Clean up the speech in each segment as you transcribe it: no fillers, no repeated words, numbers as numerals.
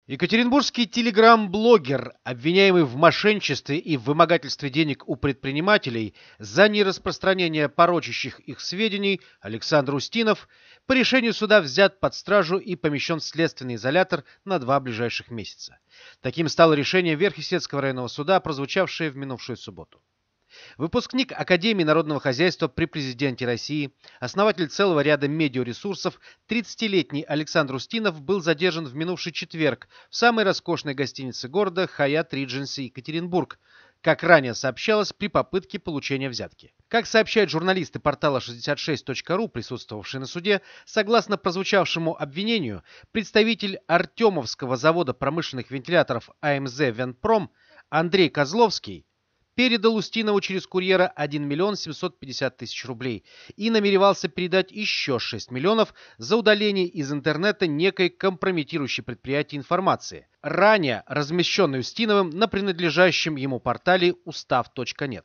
Екатеринбургский телеграм-блогер, обвиняемый в мошенничестве и вымогательстве денег у предпринимателей за нераспространение порочащих их сведений, Александр Устинов по решению суда взят под стражу и помещен в следственный изолятор на 2 ближайших месяца. Таким стало решение Верхесецкого районного суда, прозвучавшее в минувшую субботу. Выпускник Академии народного хозяйства при президенте России, основатель целого ряда медиаресурсов, 30-летний Александр Устинов был задержан в минувший четверг в самой роскошной гостинице города Hyatt Regency Екатеринбург, как ранее сообщалось, при попытке получения взятки. Как сообщают журналисты портала 66.ru, присутствовавшие на суде, согласно прозвучавшему обвинению, представитель Артемовского завода промышленных вентиляторов АМЗ «Вентпром» Андрей Козловский передал Устинову через курьера 1 миллион 750 тысяч рублей и намеревался передать еще 6 миллионов за удаление из интернета некой компрометирующей предприятия информации, ранее размещенной Устиновым на принадлежащем ему портале устав.нет.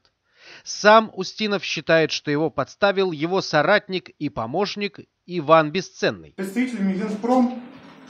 Сам Устинов считает, что его подставил его соратник и помощник Иван Бесценный. Представителями Вентпром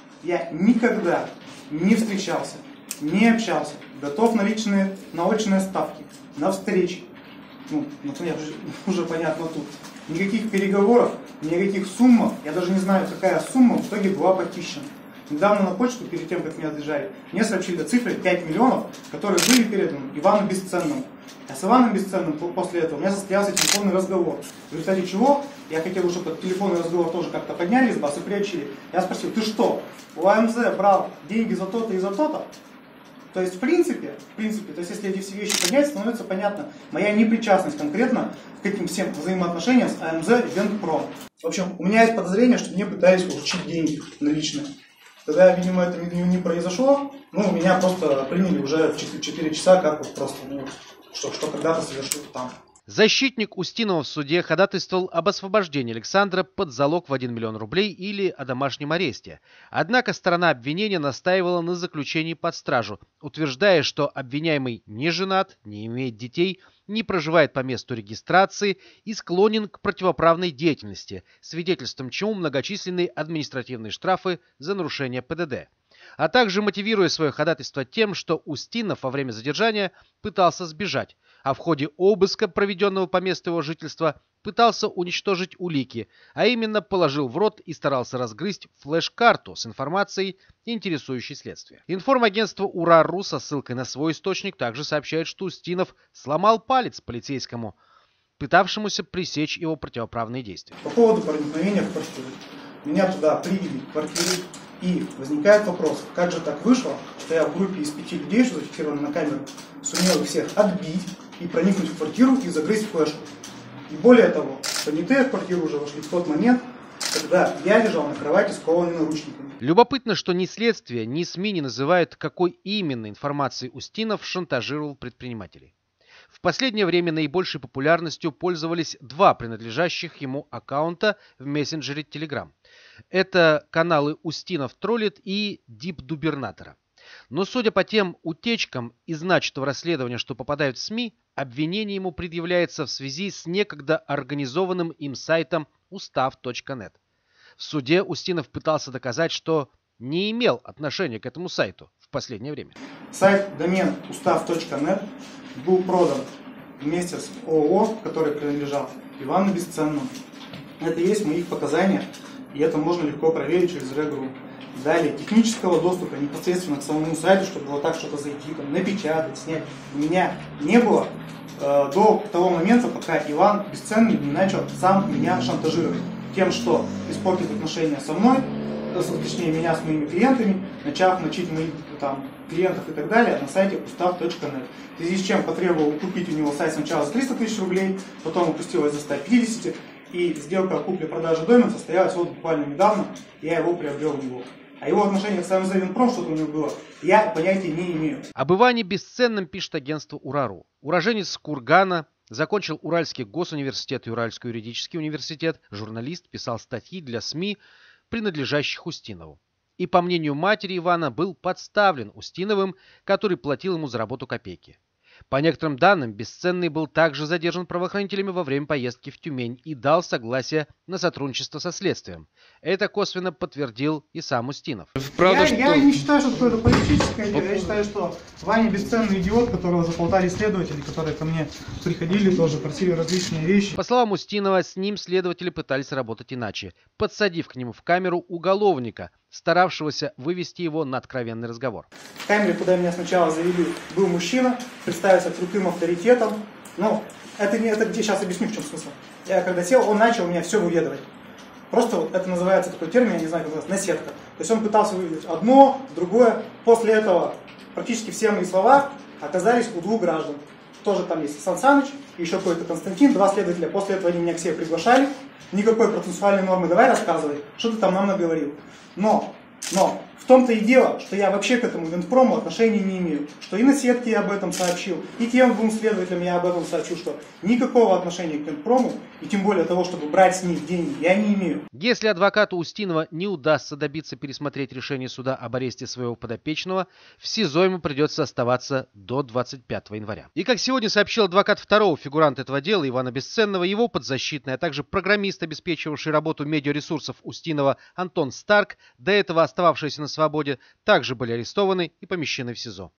я никогда не встречался, не общался, готов на очные ставки, на встречи. Например, уже понятно тут. Никаких переговоров, никаких сумм. Я даже не знаю, какая сумма в итоге была похищена. Недавно на почту, перед тем, как меня задержали, мне сообщили о цифре 5 миллионов, которые были переданы Ивану Бесценному. А с Иваном Бесценным после этого у меня состоялся телефонный разговор. В результате чего я хотел, чтобы этот телефонный разговор тоже как-то подняли из базы и приобщили. Я спросил: ты что, у АМЗ брал деньги за то-то и за то-то? То есть, в принципе, то есть, если эти все вещи поднять, становится понятно моя непричастность конкретно к этим всем взаимоотношениям с АМЗ Вентпром. В общем, у меня есть подозрение, что мне пытались получить деньги наличные. Когда, видимо, это не произошло, меня просто приняли уже в 4 часа, как вот просто, что когда-то совершил там. Защитник Устинова в суде ходатайствовал об освобождении Александра под залог в 1 миллион рублей или о домашнем аресте. Однако сторона обвинения настаивала на заключении под стражу, утверждая, что обвиняемый не женат, не имеет детей, не проживает по месту регистрации и склонен к противоправной деятельности, свидетельством чему многочисленные административные штрафы за нарушение ПДД. А также мотивируя свое ходатайство тем, что Устинов во время задержания пытался сбежать, а в ходе обыска, проведенного по месту его жительства, пытался уничтожить улики, а именно положил в рот и старался разгрызть флеш-карту с информацией, интересующей следствие. Информагентство УРА.ру со ссылкой на свой источник также сообщает, что Устинов сломал палец полицейскому, пытавшемуся пресечь его противоправные действия. По поводу проникновения в квартиру. Меня туда привели в квартиру. И возникает вопрос, как же так вышло, что я в группе из 5 людей, что зафиксировано на камеру, сумел их всех отбить и проникнуть в квартиру и загрызть флешку. И более того, понятые в квартиру уже вошли в тот момент, когда я лежал на кровати скованный наручниками. Любопытно, что ни следствие, ни СМИ не называют, какой именно информацией Устинов шантажировал предпринимателей. В последнее время наибольшей популярностью пользовались 2 принадлежащих ему аккаунта в мессенджере Telegram. Это каналы Устинов троллит и Дипдубернатора. Но судя по тем утечкам из начатого расследования, что попадают в СМИ, обвинение ему предъявляется в связи с некогда организованным им сайтом устав.нет. В суде Устинов пытался доказать, что не имел отношения к этому сайту в последнее время. Сайт-домен устав.нет был продан вместе с ООО, который принадлежал Ивану Бесценному. Это есть мои показания, и это можно легко проверить через РЭГ.ру. Далее, технического доступа непосредственно к самому сайту, чтобы было так что-то зайти, напечатать, снять, у меня не было до того момента, пока Иван Бесценный не начал сам меня шантажировать тем, что испортит отношения со мной, точнее меня с моими клиентами, начав мочить моих клиентов и так далее на сайте устав.нет. В связи с чем потребовал купить у него сайт сначала за 300 тысяч рублей, потом опустилось за 150, и сделка купли-продажи домена состоялась вот буквально недавно, я его приобрел у него. О его отношениях с АМЗ Вентпром, что-то у него было, я понятия не имею. Об Иване Бесценном пишет агентство УРА.ру. Уроженец Кургана, закончил Уральский госуниверситет и Уральский юридический университет, журналист, писал статьи для СМИ, принадлежащих Устинову. И, по мнению матери Ивана, был подставлен Устиновым, который платил ему за работу копейки. По некоторым данным, Бесценный был также задержан правоохранителями во время поездки в Тюмень и дал согласие на сотрудничество со следствием. Это косвенно подтвердил и сам Устинов. Я не считаю, что такое политическое дело. Я считаю, что Ваня бесценный идиот, которого заполтали следователи, которые ко мне приходили, тоже просили различные вещи. По словам Устинова, с ним следователи пытались работать иначе, подсадив к нему в камеру уголовника, старавшегося вывести его на откровенный разговор. В камере, куда меня сначала завели, был мужчина, представился крутым авторитетом. Но это сейчас объясню, в чем смысл. Я когда сел, он начал меня все выведывать. Просто вот это называется такой термин, я не знаю, как называется, наседка. То есть он пытался выведать одно, другое. После этого практически все мои слова оказались у двух граждан. Тоже там есть Сан Саныч, еще какой-то Константин, два следователя. После этого они меня к себе приглашали. Никакой процессуальной нормы, давай рассказывай, что ты там нам наговорил. Но в том-то и дело, что я вообще к этому Винпрому отношения не имею. Что и на сетке я об этом сообщил, и тем двум следователям я об этом сообщил, что никакого отношения к Винпрому, и тем более того, чтобы брать с них деньги, я не имею. Если адвокату Устинова не удастся добиться пересмотреть решение суда об аресте своего подопечного, в СИЗО ему придется оставаться до 25 января. И как сегодня сообщил адвокат второго фигуранта этого дела, Ивана Бесценного, его подзащитный, а также программист, обеспечивавший работу медиаресурсов Устинова Антон Старк, до этого остававшийся на свободе, также были арестованы и помещены в СИЗО.